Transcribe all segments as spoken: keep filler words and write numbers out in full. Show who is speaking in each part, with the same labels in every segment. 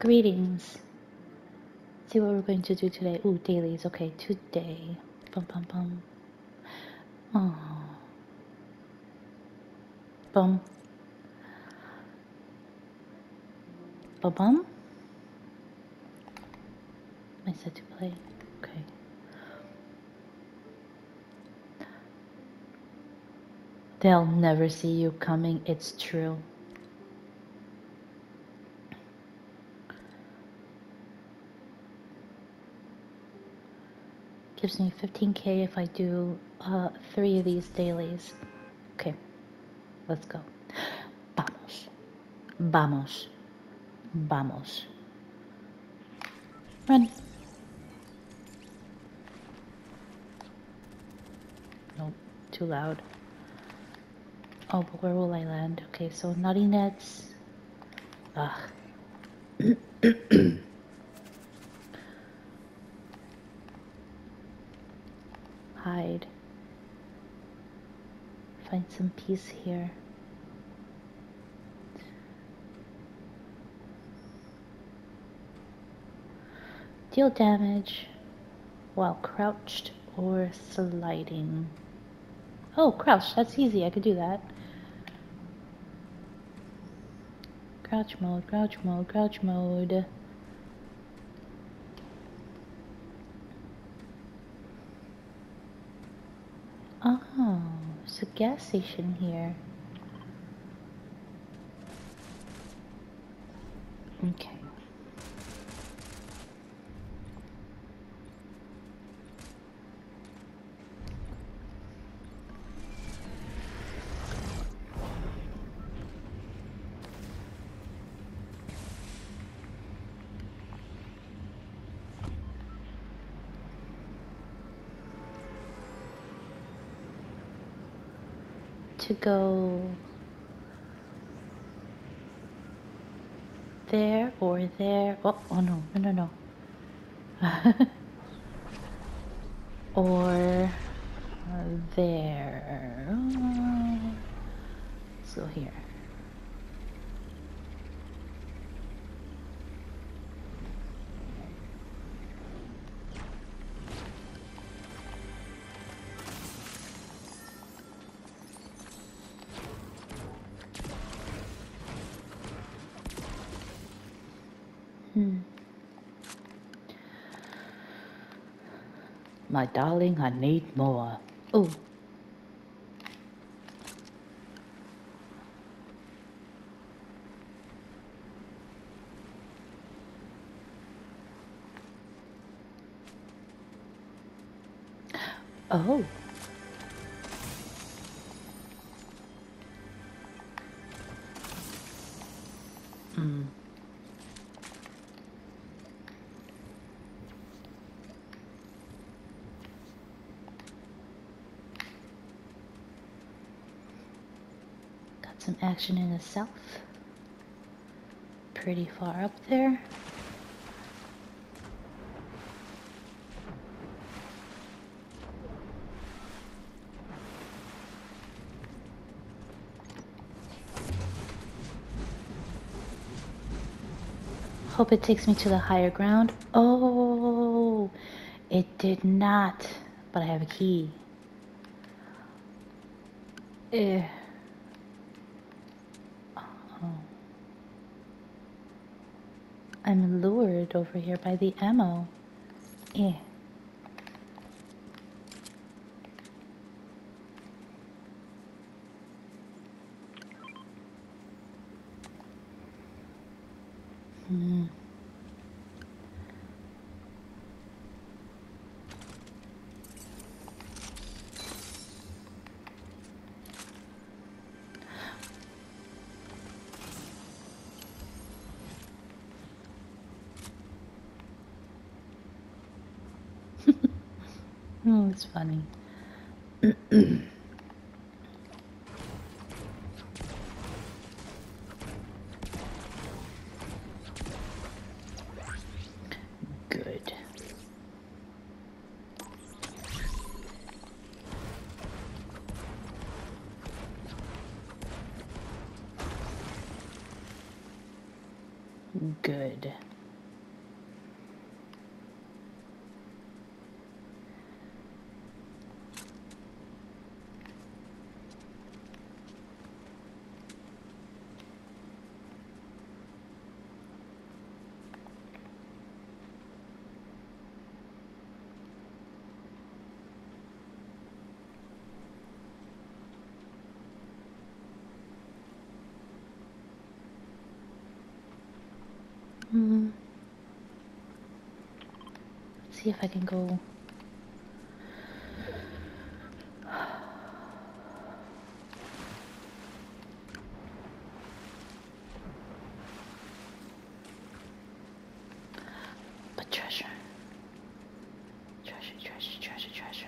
Speaker 1: Greetings. See what we're going to do today. Ooh, dailies. Okay, today. Bum bum bum. Oh. Bum. Bum bum. I said to play. Okay. They'll never see you coming. It's true. Gives me fifteen K if I do uh, three of these dailies. Okay, let's go. Vamos. Vamos. Vamos. Run. Nope, too loud. Oh, but where will I land? Okay, so Naughty Nets. Ugh. Hide. Find some peace here. Deal damage while crouched or sliding. Oh, crouch. That's easy. I could do that. Crouch mode, crouch mode, crouch mode. Oh, there's a gas station here. Okay. To go there or there. Oh, oh no, no, no, no. Or there. Let's go here. Hmm. My darling, I need more. Oh. Oh. Hmm. Got some action in the south. Pretty far up there. Hope it takes me to the higher ground. Oh, it did not, but I have a key. Eh. Oh. I'm lured over here by the ammo. Eh. Hmm. Oh, it's funny. Good. Good. see if I can go. But treasure. Treasure, treasure, treasure, treasure.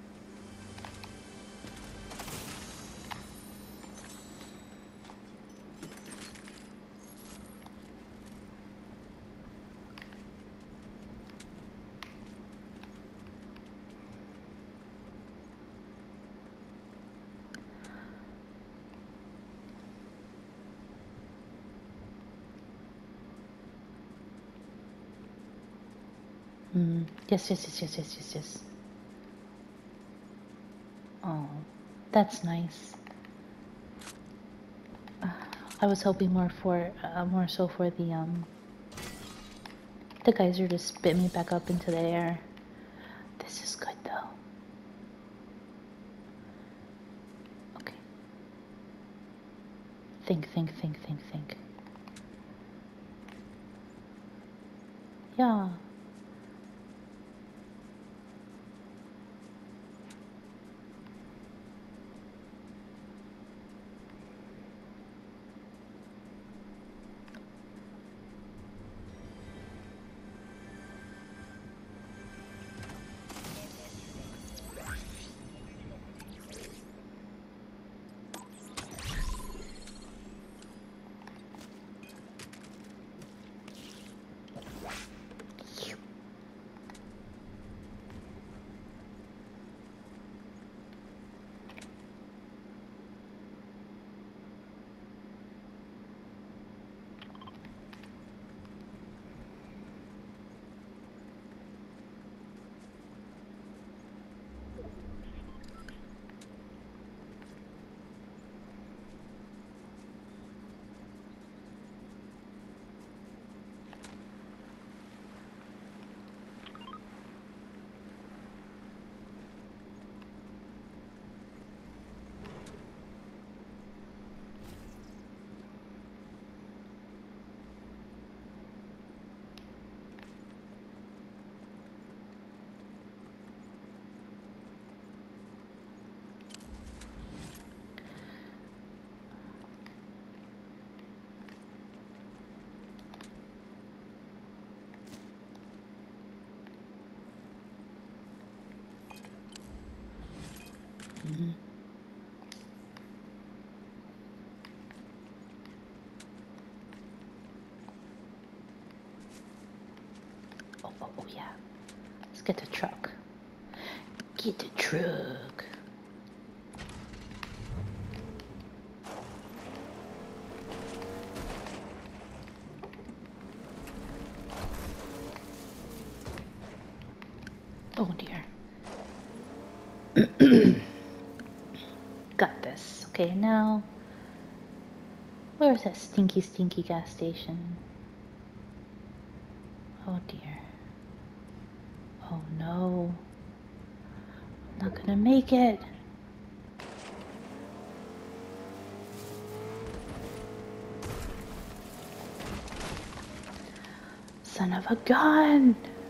Speaker 1: Mm. Yes, yes, yes, yes, yes, yes, yes. Oh, that's nice. Uh, I was hoping more for, uh, more so for the um, the geyser to spit me back up into the air. This is good though. Okay. Think, think, think, think, think. Yeah. Mm-hmm. Oh, oh, oh, yeah. Let's get the truck. Get the truck. Oh dear. Got this. Okay, now where's that stinky, stinky gas station? Oh dear. Oh no. I'm not gonna make it. Son of a gun!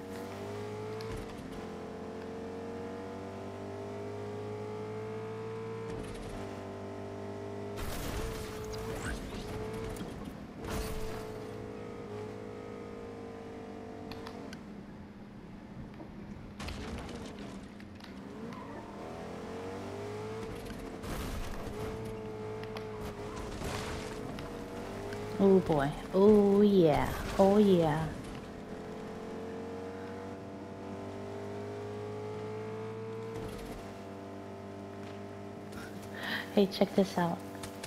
Speaker 1: Oh boy. Oh yeah. Oh yeah. Hey, check this out.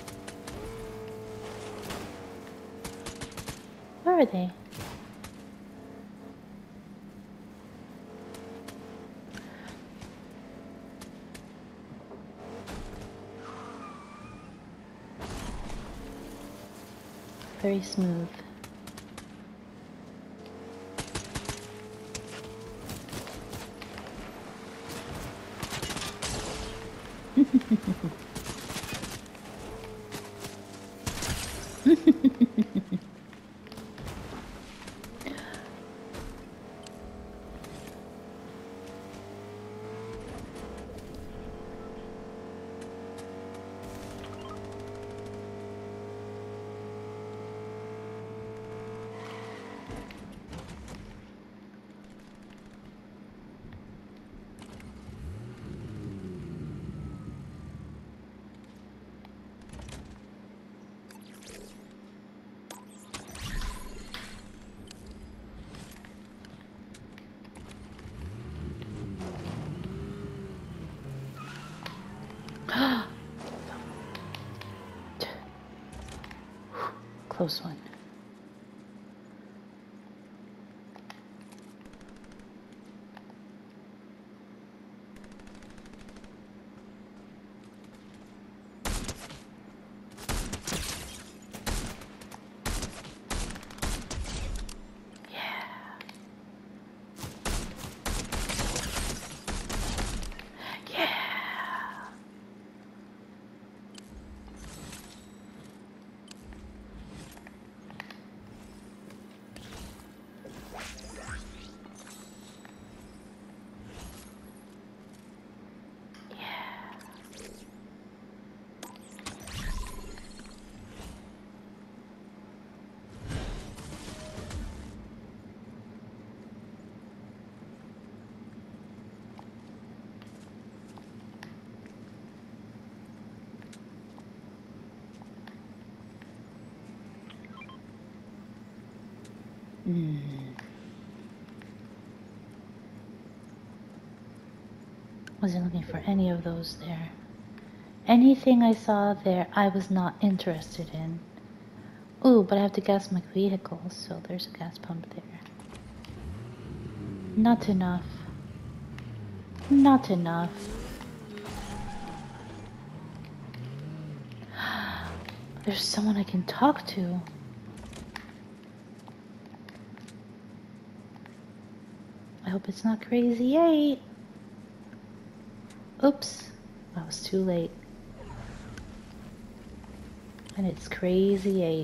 Speaker 1: Where are they? Very smooth. close one. Hmm. Wasn't looking for any of those there. Anything I saw there, I was not interested in. Ooh, but I have to gas my vehicle, so there's a gas pump there. Not enough. Not enough. There's someone I can talk to. I hope it's not Crazy Eight. Oops, I was too late. And it's Crazy Eight.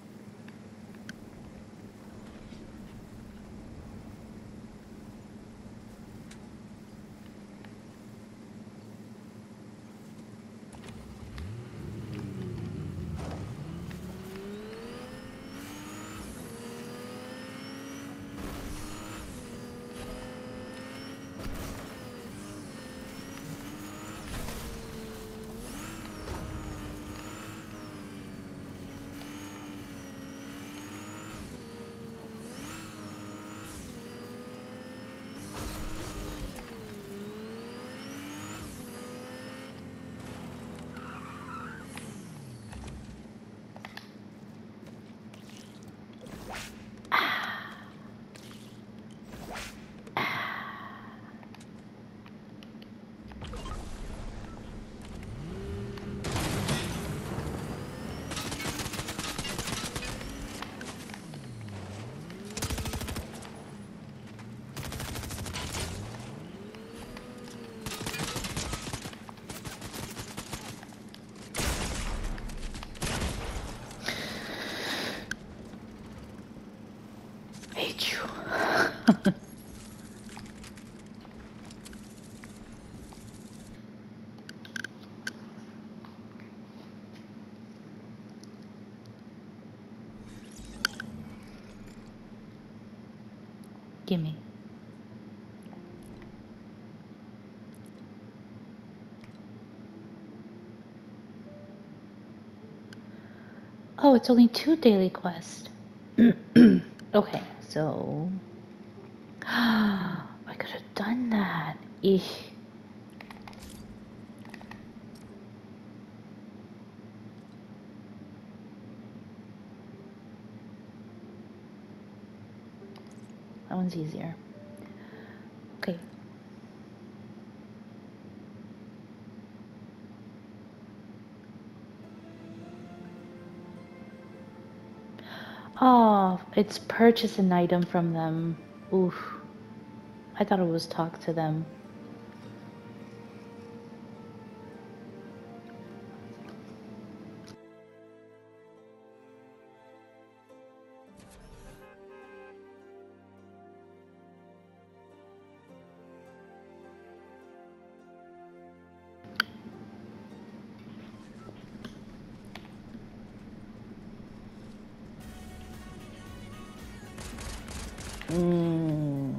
Speaker 1: Hate you. Gimme. Oh, it's only two daily quests. Okay, so I could have done that. Eesh. That one's easier. Okay. Oh, it's purchase an item from them. Oof. I thought it was talk to them. Mm.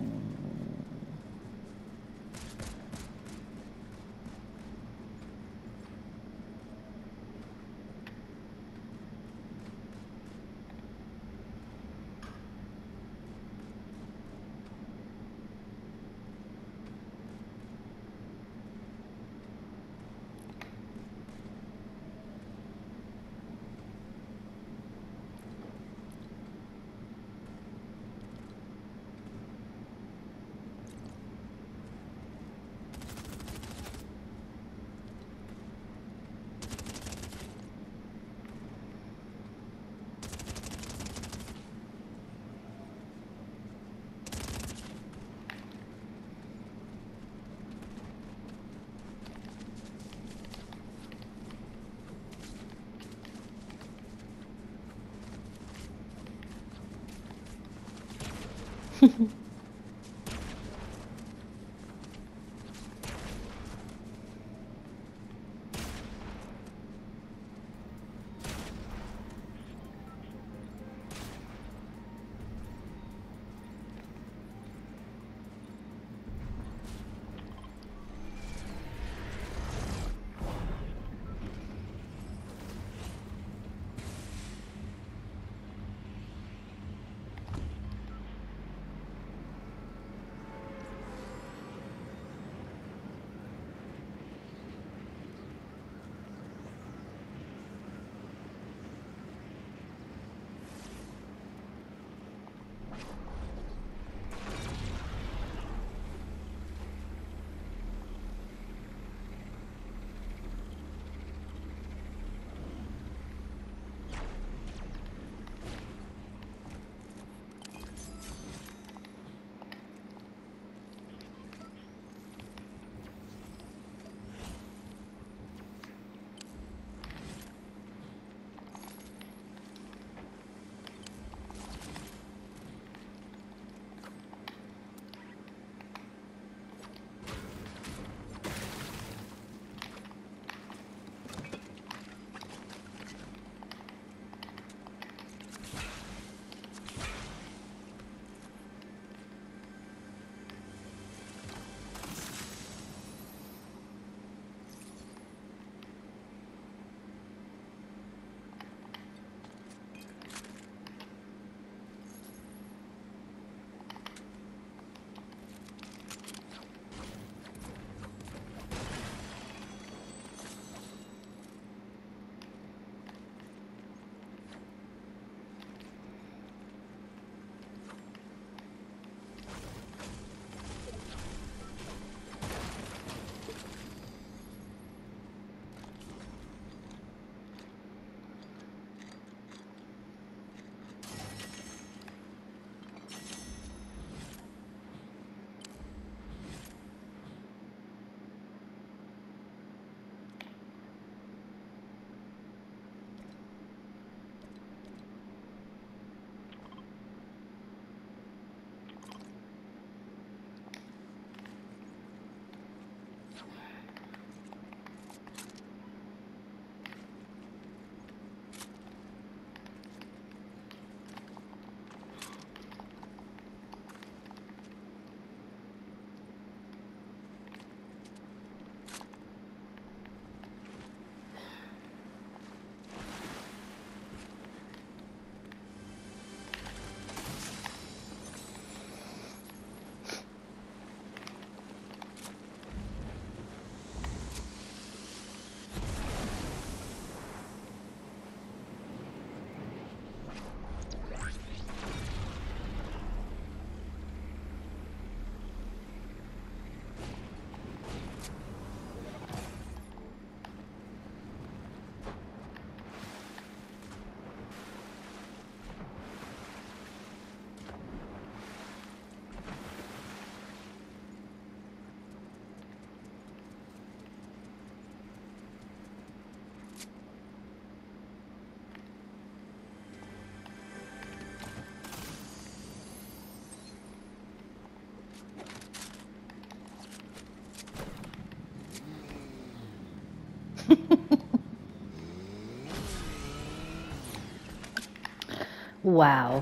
Speaker 1: Wow.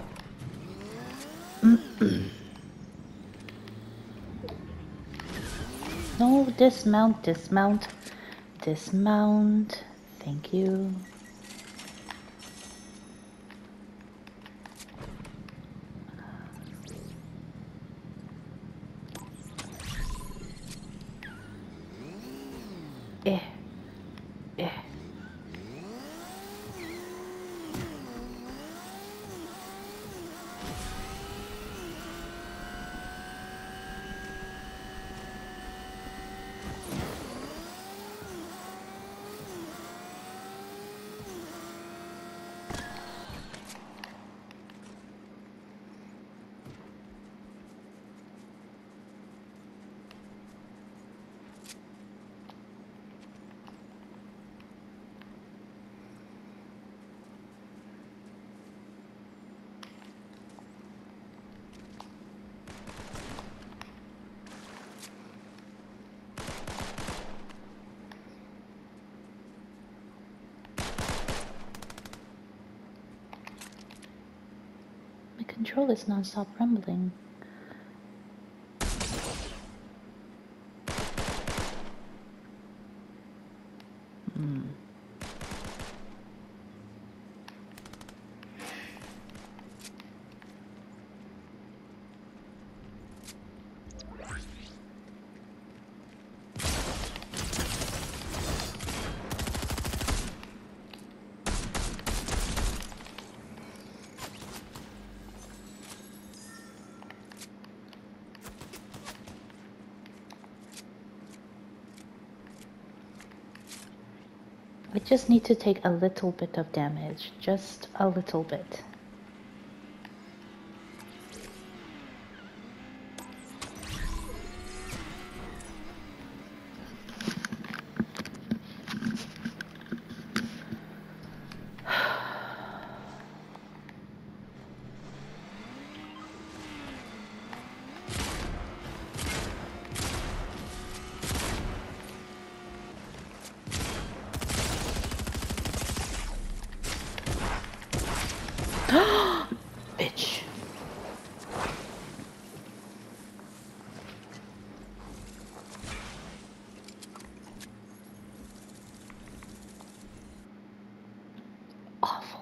Speaker 1: No, dismount, dismount, dismount. Thank you. Eh, eh. control this non-stop rumbling? Hmm. I just need to take a little bit of damage, just a little bit. Bitch. Awful.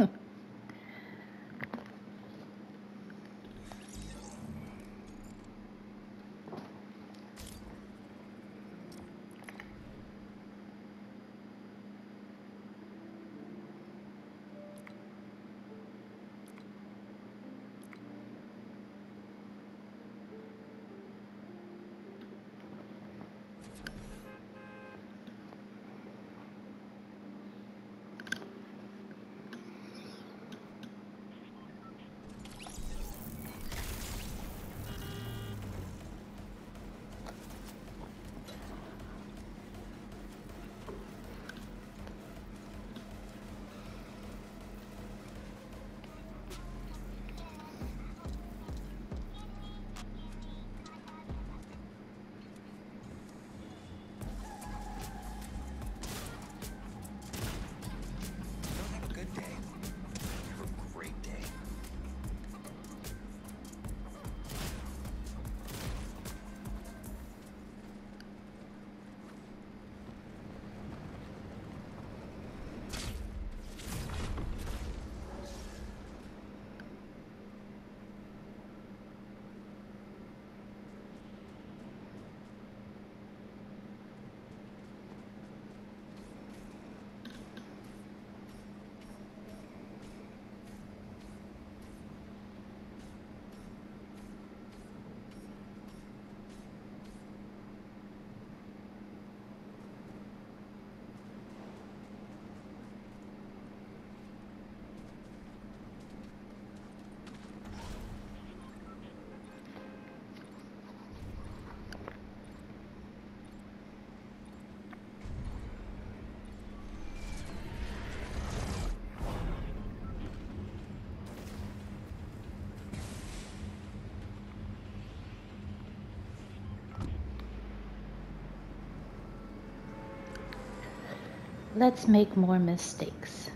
Speaker 1: Let's make more mistakes.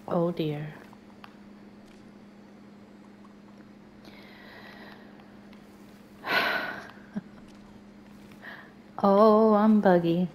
Speaker 1: Oh dear. Oh, I'm buggy.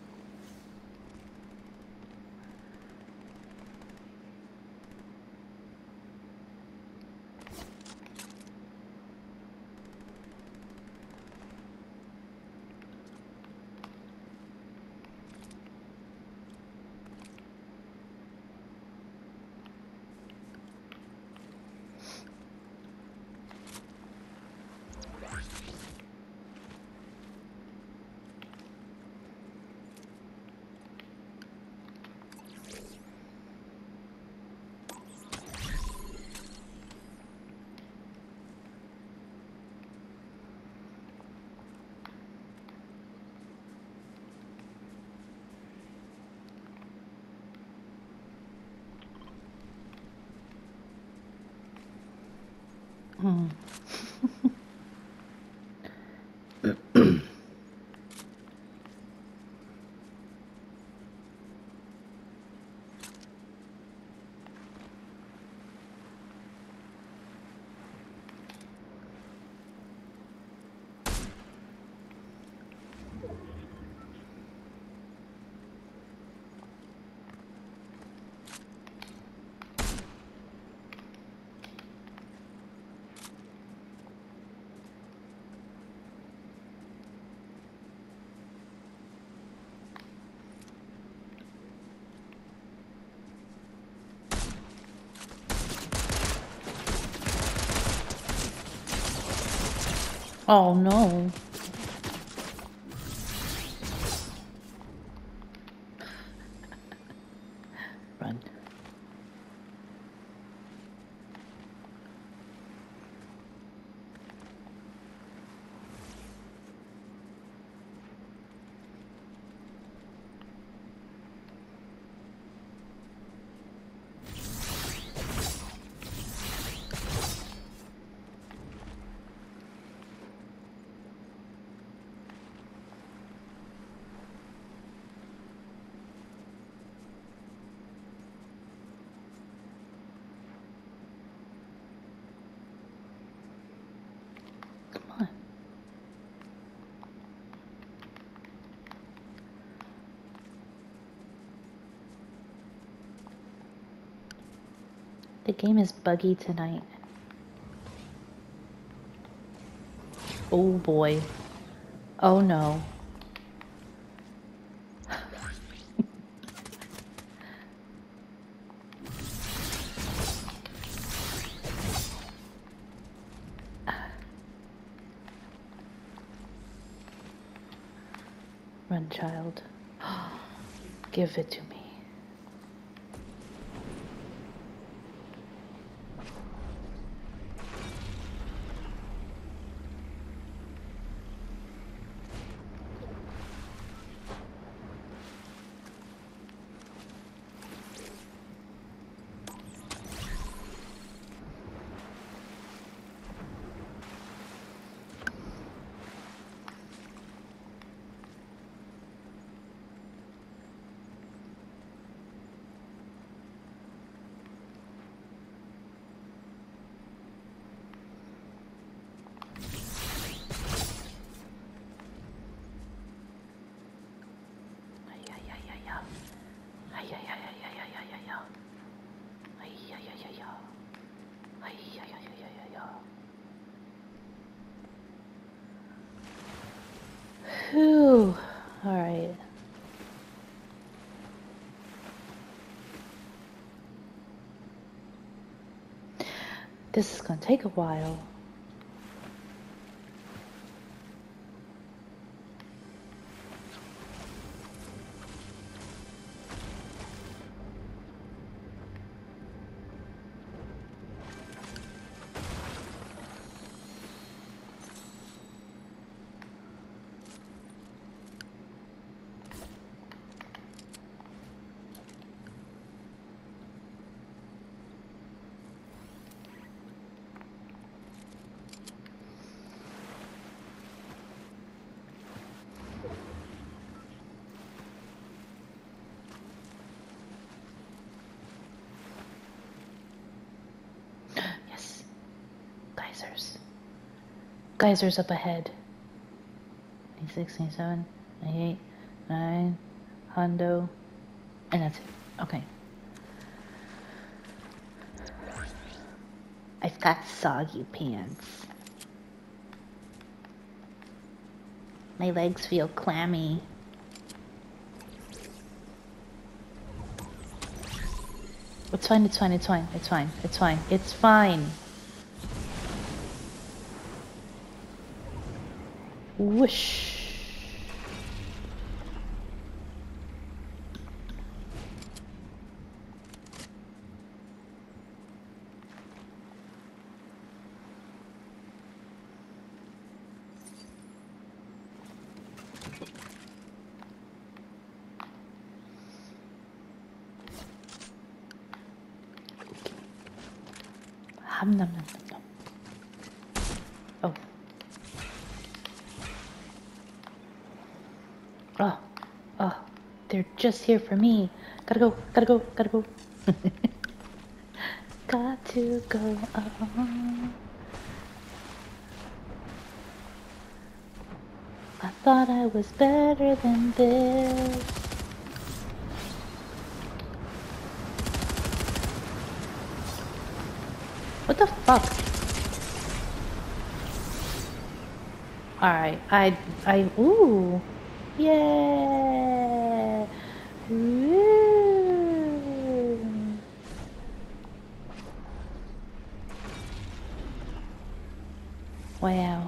Speaker 1: Hmm. Oh no. Run. Come on. The game is buggy tonight. Oh boy. Oh no. Run, child. Give it to me. Whew. All right. This is gonna take a while. Geysers. Geysers up ahead. ninety-six, ninety-seven, ninety-eight, nine, Hondo. And that's it. Okay. I've got soggy pants. My legs feel clammy. It's fine, it's fine, it's fine, it's fine, it's fine, it's fine. Whoosh. Hum, nom, nom, nom, nom. Oh. Oh. Oh. They're just here for me. Gotta go, gotta go, gotta go. Got to go on. I thought I was better than this. What the fuck? Alright, I, I, ooh. Yeah. Woo. Wow.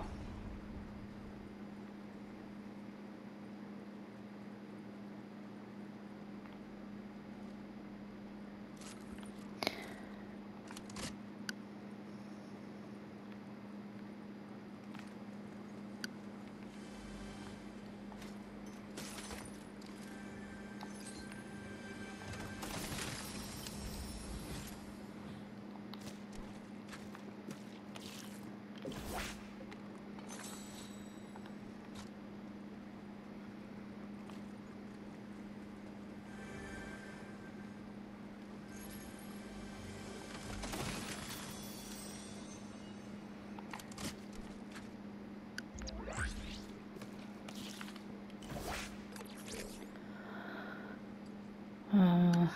Speaker 1: Uh,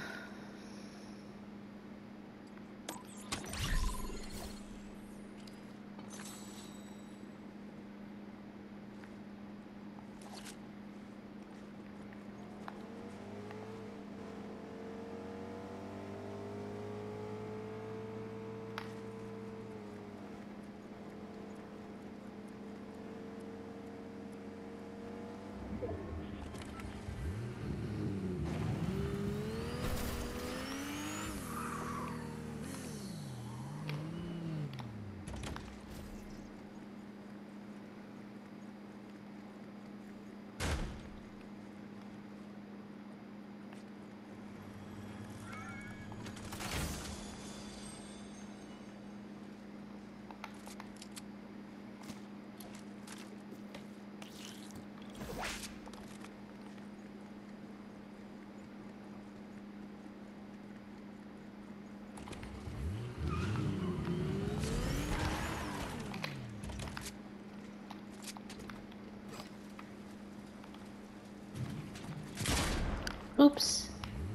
Speaker 1: oops.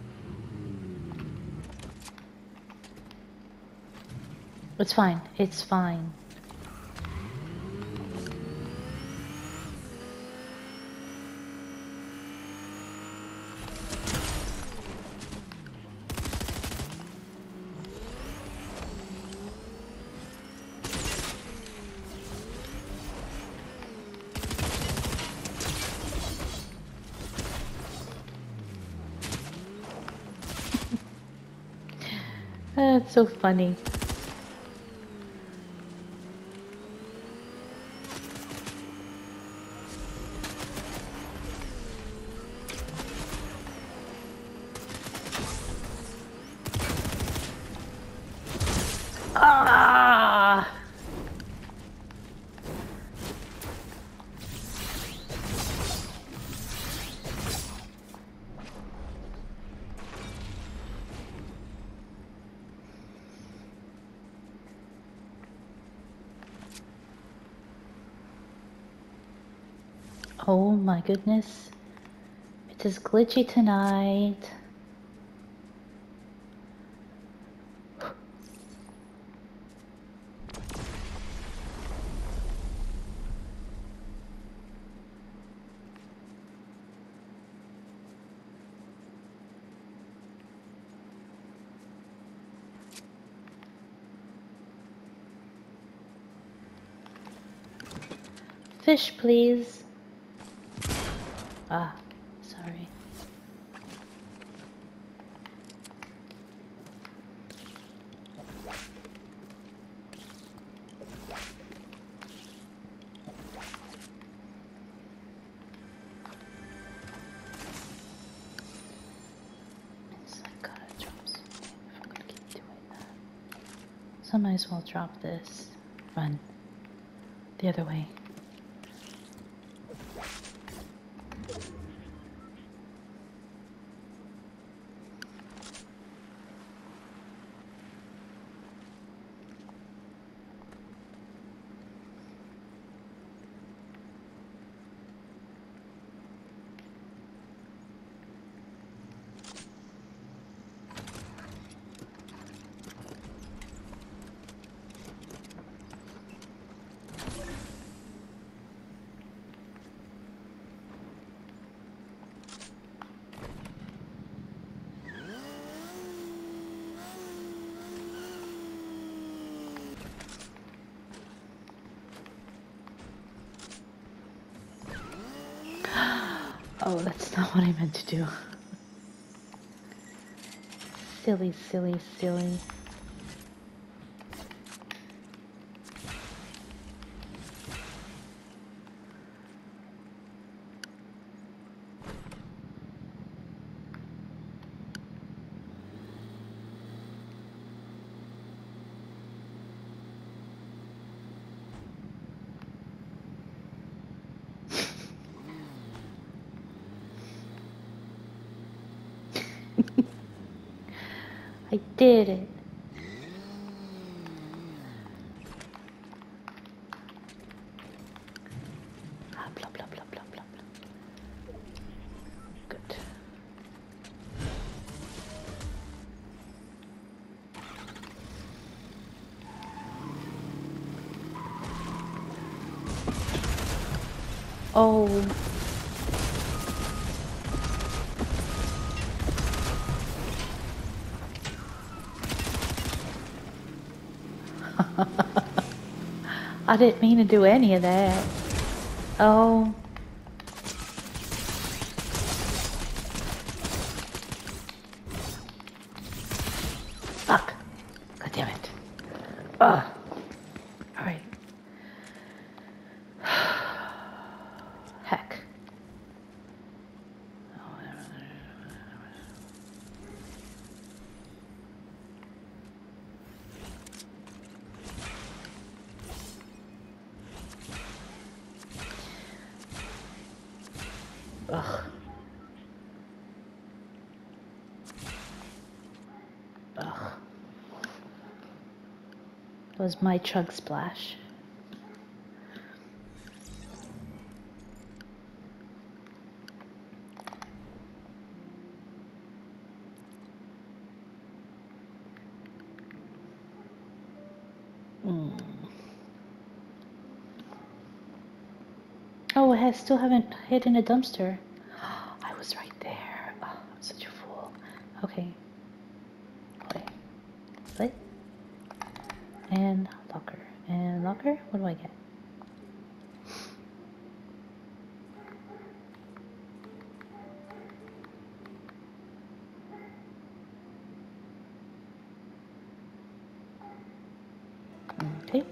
Speaker 1: It's fine. It's fine. That's so funny. Ah! Oh my goodness. It is glitchy tonight. Fish, please. Ah, sorry. It's like gotta drop something if I'm gonna keep doing that. So I might as well drop this. Run. The other way. Oh, that's not what I meant to do. Silly, silly, silly. I did it. Ah, blah, blah, blah, blah, blah, blah. Good. Oh. I didn't mean to do any of that. Oh. Fuck. God damn it. Ugh. Alright. Heck. Ugh. Ugh. That was my chug splash. Mm. Oh, I still haven't hit in a dumpster. I was right there. Oh, I'm such a fool. Okay. Play. Play. And locker. And locker? What do I get? Okay.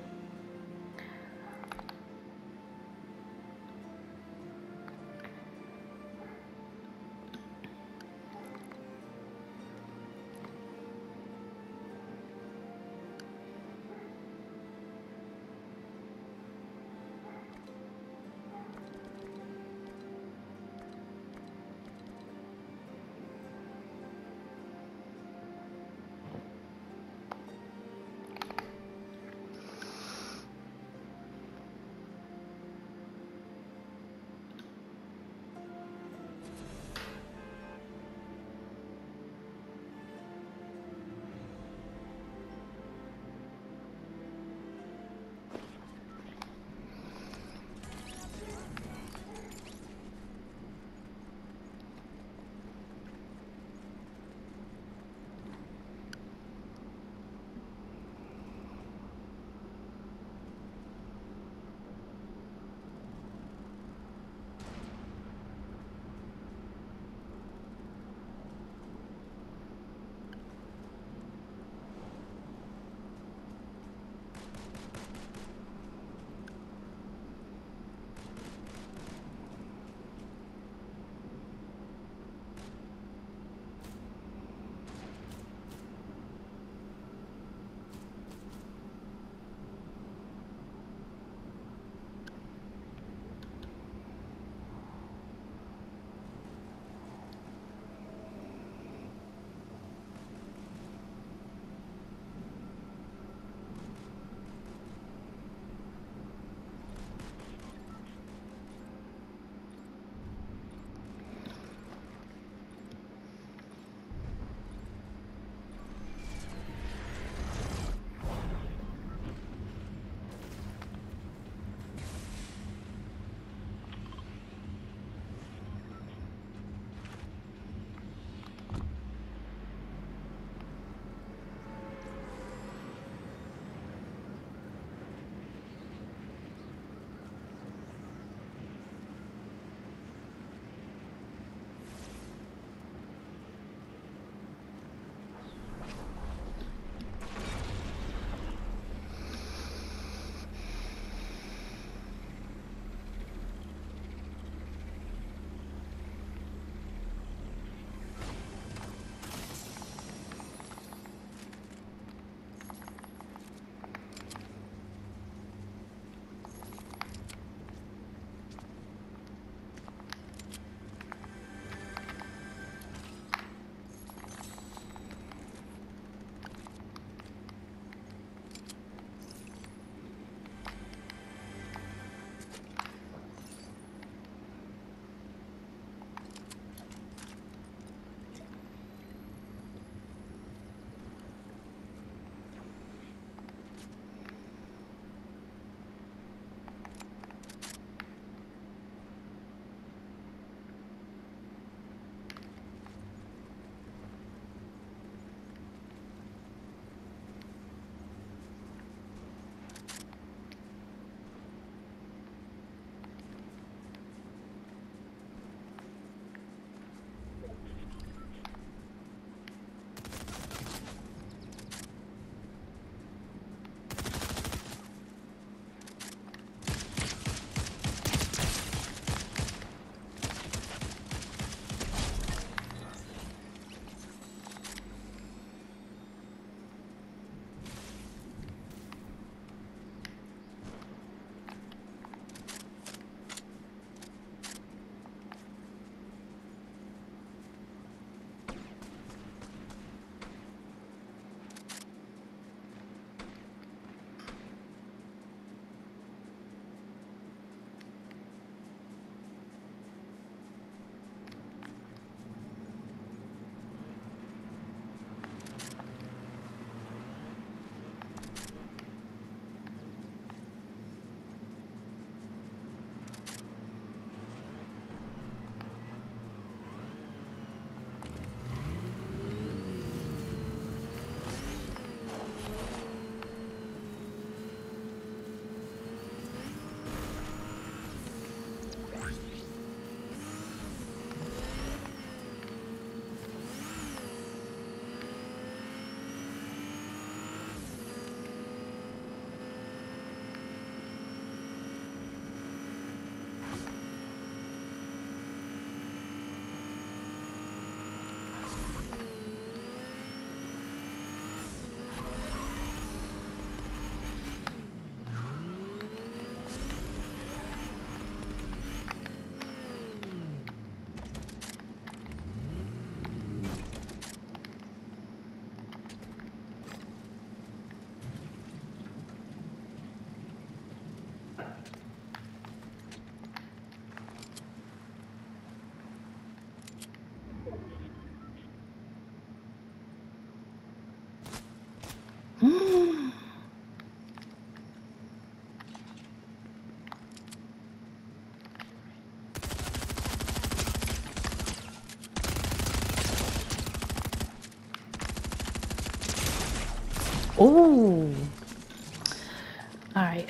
Speaker 1: Alright.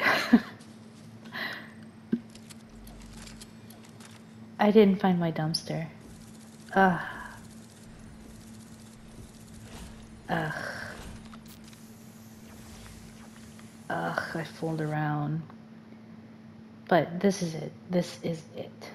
Speaker 1: I didn't find my dumpster. Ugh. Ugh. Ugh, I fooled around. But this is it. This is it.